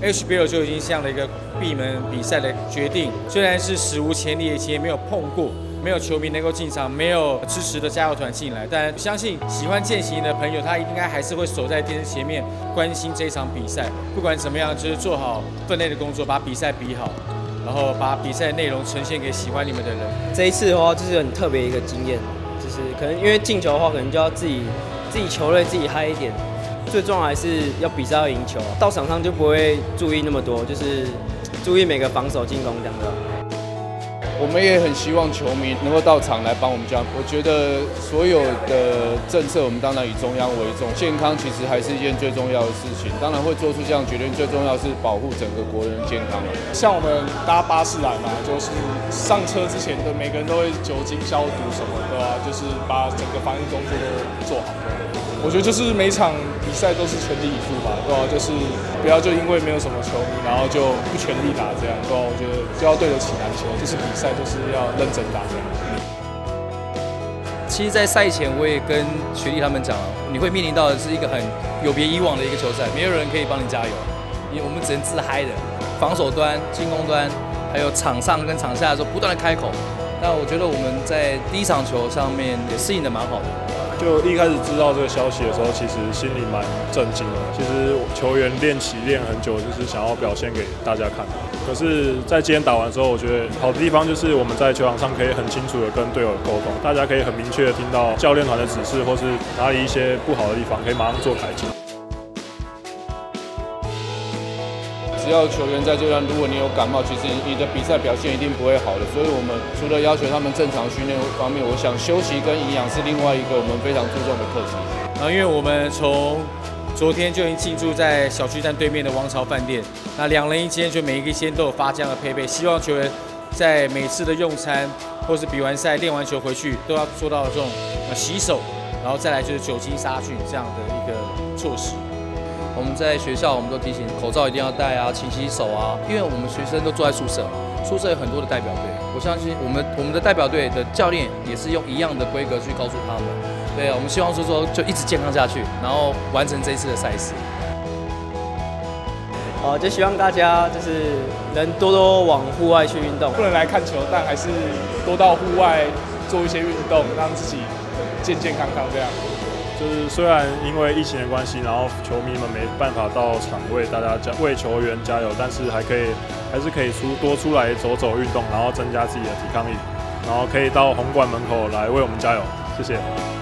HBL 就已经这样的一个闭门比赛的决定，虽然是史无前例，以前没有碰过。 没有球迷能够进场，没有支持的加油团进来，但相信喜欢健行的朋友，他应该还是会守在电视前面关心这场比赛。不管怎么样，就是做好分内的工作，把比赛比好，然后把比赛内容呈现给喜欢你们的人。 这一次的话，就是很特别一个经验，就是可能因为进球的话，可能就要自己球队自己嗨一点。最重要还是要比赛要赢球，到场上就不会注意那么多，就是注意每个防守进攻这样的。 我们也很希望球迷能够到场来帮我们加。我觉得所有的政策，我们当然以中央为重，健康其实还是一件最重要的事情。当然会做出这样决定，最重要是保护整个国人健康。 像我们搭巴士来嘛，就是上车之前的每个人都会酒精消毒什么的啊，就是把整个防疫工作都做好。我觉得就是每场比赛都是全力以赴吧，对吧？就是不要就因为没有什么球迷，然后就不全力打这样，对吧？我觉得就要对得起篮球，就是比赛就是要认真打这样。 其实，在赛前我也跟学弟他们讲了，你会面临到的是一个很有别以往的一个球赛，没有人可以帮你加油，我们只能自嗨的，防守端、进攻端，还有场上跟场下的时候不断的开口。那我觉得我们在第一场球上面也适应的蛮好的。 就一开始知道这个消息的时候，其实心里蛮震惊的。其实球员练很久，就是想要表现给大家看。可是，在今天打完之后，我觉得好的地方就是我们在球场上可以很清楚的跟队友沟通，大家可以很明确的听到教练团的指示，或是哪里一些不好的地方，可以马上做改进。 只要球员在这段，如果你有感冒，其实你的比赛表现一定不会好的。所以，我们除了要求他们正常训练方面，我想休息跟营养是另外一个我们非常注重的课题。 然后，因为我们从昨天就已经进驻在小巨蛋对面的王朝饭店，那2人1间，就每一个间都有发这样的配备，希望球员在每次的用餐或是比完赛、练完球回去，都要做到这种洗手，然后再来就是酒精杀菌这样的一个措施。 我们在学校，我们都提醒口罩一定要戴啊，勤洗手啊，因为我们学生都住在宿舍，宿舍有很多的代表队，我相信我们的代表队的教练也是用一样的规格去告诉他们，对啊，我们希望说就一直健康下去，然后完成这一次的赛事。 就希望大家就是能多往户外去运动， 不能来看球，但还是多到户外做一些运动，让自己健康这样。 就是虽然因为疫情的关系，然后球迷们没办法到场为大家为球员加油，但是还是可以多出来走走运动，然后增加自己的抵抗力，然后可以到红馆门口来为我们加油，谢谢。